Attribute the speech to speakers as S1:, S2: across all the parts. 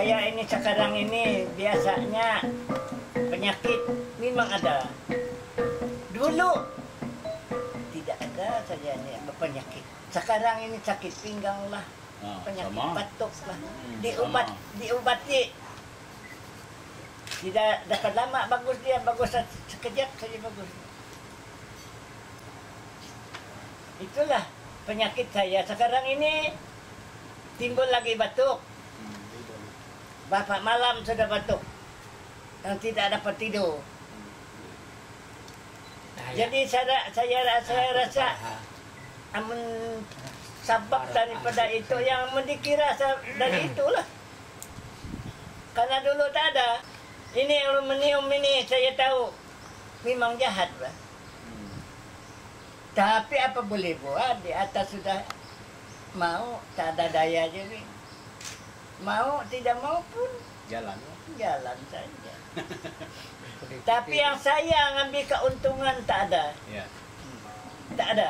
S1: saya ini sekarang ini biasanya penyakit memang ada. Dulu tidak ada saja ini penyakit. Sekarang ini sakit pinggang lah, penyakit batuk lah. Diobati. Tidak dapat lama bagus dia, bagus sekejap saja bagus. Itulah penyakit saya. Sekarang ini timbul lagi batuk. Bapak malam sudah batuk. Yang tidak dapat tidur. Jadi saya rasa sebab daripada itu yang mendikira dari itulah. Karena dulu tak ada. Ini aluminium ini saya tahu memang jahat, Pak. Tapi apa boleh buat, di atas sudah mau, tak ada daya jadi. Mau tidak mau pun jalan saja. Tapi yang saya ngambil keuntungan tak ada. Ya. Tak ada.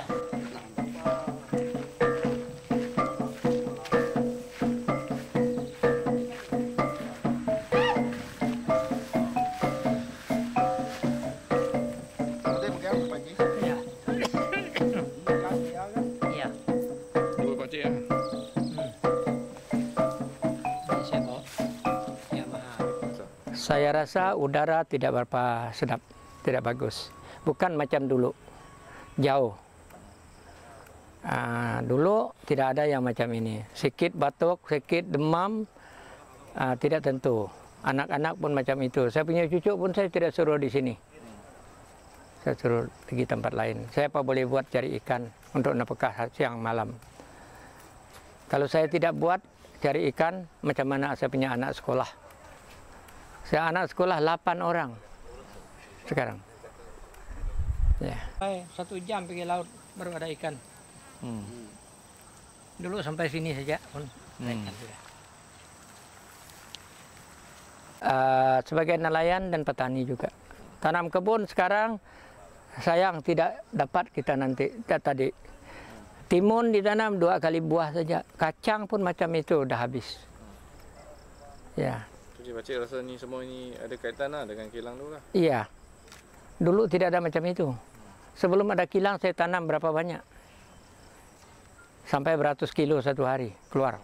S2: Saya rasa udara tidak berapa sedap, tidak bagus. Bukan macam dulu, jauh. Dulu tidak ada yang macam ini. Sikit batuk, sikit demam, tidak tentu. Anak-anak pun macam itu. Saya punya cucu pun saya tidak suruh di sini. Saya suruh pergi tempat lain. Saya apa boleh buat cari ikan untuk nafkah siang malam. Kalau saya tidak buat cari ikan, macam mana saya punya anak sekolah? Saya anak sekolah 8 orang sekarang. Ya. 1 jam pergi laut baru ada ikan. Dulu sampai sini saja pun ikan sudah. Sebagai nelayan dan petani juga. Tanam kebun sekarang sayang tidak dapat kita nanti tadi. Timun ditanam 2 kali buah saja. Kacang pun macam itu udah habis. Ya.
S3: Jadi Pakcik rasa ni semua ini ada kaitan lah dengan kilang dulu lah.
S2: Iya. Dulu tidak ada macam itu. Sebelum ada kilang saya tanam berapa banyak. Sampai beratus kilo satu hari keluar.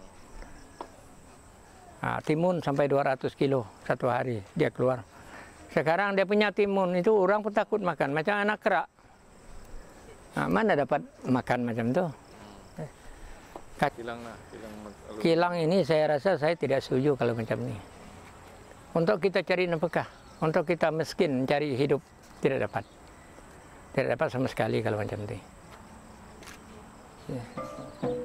S2: Timun sampai 200 kilo satu hari dia keluar. Sekarang dia punya timun itu orang pun takut makan. Macam anak kerak. Mana dapat makan macam itu? Kilang ini saya rasa saya tidak setuju kalau macam ini. Untuk kita cari nafkah, untuk kita miskin mencari hidup, tidak dapat. Tidak dapat sama sekali kalau macam ini. Ya.